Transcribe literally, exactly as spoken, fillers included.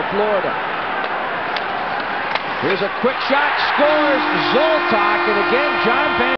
Florida. Here's a quick shot, scores Zholtok, and again, John Van